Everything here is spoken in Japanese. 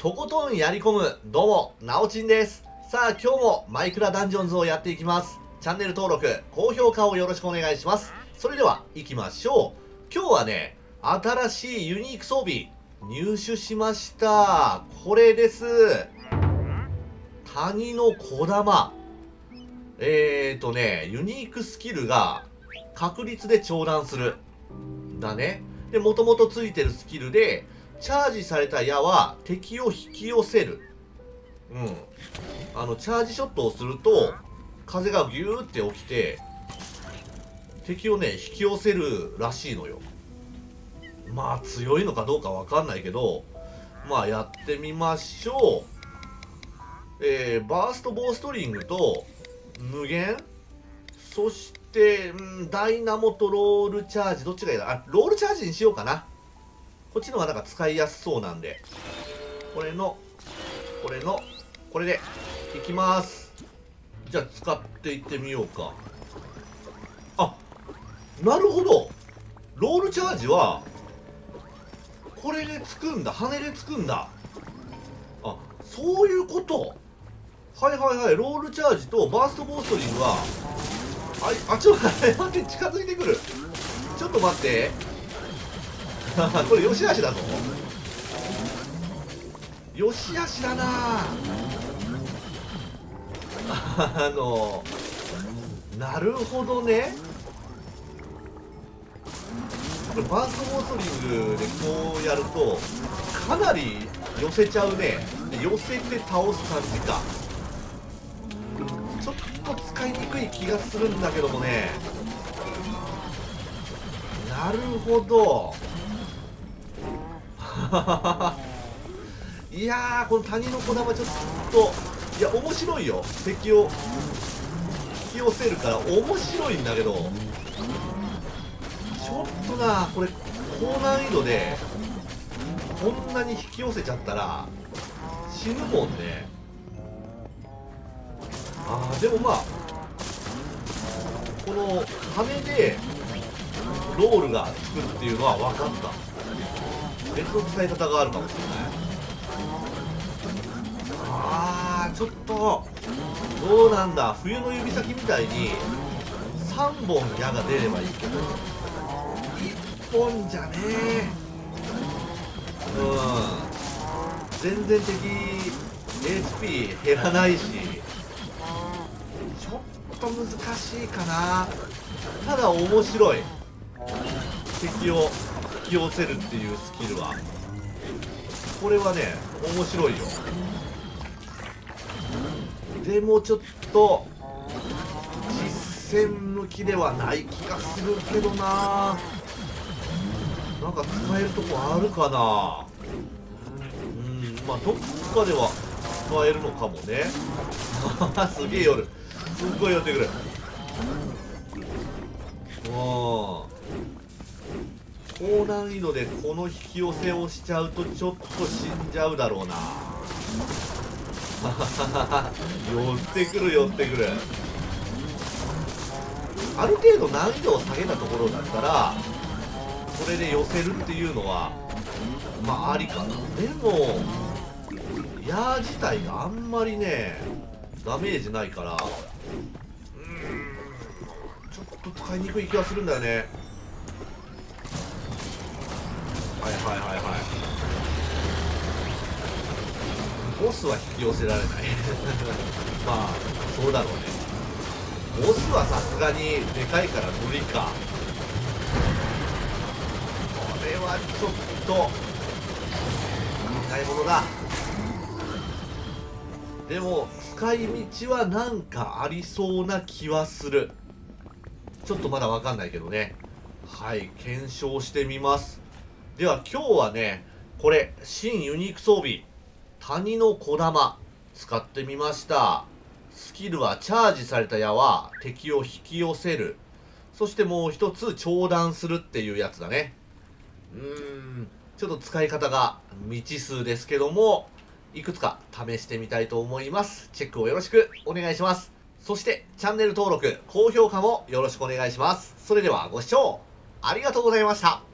とことんやり込む、どうも、なおちんです。さあ、今日もマイクラダンジョンズをやっていきます。チャンネル登録、高評価をよろしくお願いします。それでは、行きましょう。今日はね、新しいユニーク装備、入手しました。これです。谷の小玉。ユニークスキルが、確率で長弾する。だね。で、もともとついてるスキルで、チャージされた矢は敵を引き寄せる。チャージショットをすると、風がギューって起きて、敵をね、引き寄せるらしいのよ。まあ、強いのかどうかわかんないけど、まあ、やってみましょう。バーストボウストリングと、無限そして、ダイナモとロールチャージ、どっちがいいだ？ロールチャージにしようかな。こっちの方がなんか使いやすそうなんで。これで、いきます。じゃあ、使っていってみようか。あ、なるほど。ロールチャージは、これでつくんだ。羽でつくんだ。あ、そういうこと。はいはいはい。ロールチャージとバーストボウストリングは、ちょっと待って、近づいてくる。ちょっと待って。これ、よしあしだぞ。よしあしだな。なるほどね。これバーストボウストリングでこうやると、かなり寄せちゃうね。で寄せて倒す感じか。ちょっと使いにくい気がするんだけどもね。なるほど。いやー、この谷の小玉ちょっと、いや、面白いよ。敵を引き寄せるから面白いんだけど、ちょっとな、これ、高難易度で、こんなに引き寄せちゃったら、死ぬもんね。でもまあ、この羽で、ロールがつくっていうのは分かった。別の使い方があるかもしれない。ちょっとどうなんだ。冬の指先みたいに3本矢が出ればいいけど、1本じゃねえ。全然敵 HP 減らないし、ちょっと難しいかな。ただ面白い。敵を引き寄せるっていうスキルは、これはね、面白いよ。でもちょっと実戦向きではない気がするけどな。なんか使えるとこあるかな。まあどっかでは使えるのかもね。すげえ夜、すっごい寄ってくる。高難易度でこの引き寄せをしちゃうとちょっと死んじゃうだろうな。寄ってくる寄ってくる。ある程度難易度を下げたところだったらこれで寄せるっていうのはまあありかな。でも矢自体があんまりねダメージないから、ちょっと使いにくい気がするんだよね。ボスは引き寄せられない。まあそうだろうね。ボスはさすがにでかいから無理か。これはちょっと買い物だ。でも使い道はなんかありそうな気はする。ちょっとまだわかんないけどね。はい、検証してみます。では今日はね、これ新ユニーク装備谷の小玉使ってみました。スキルはチャージされた矢は敵を引き寄せる。そしてもう一つ長弾するっていうやつだね。ちょっと使い方が未知数ですけども、いくつか試してみたいと思います。チェックをよろしくお願いします。そしてチャンネル登録、高評価もよろしくお願いします。それではご視聴ありがとうございました。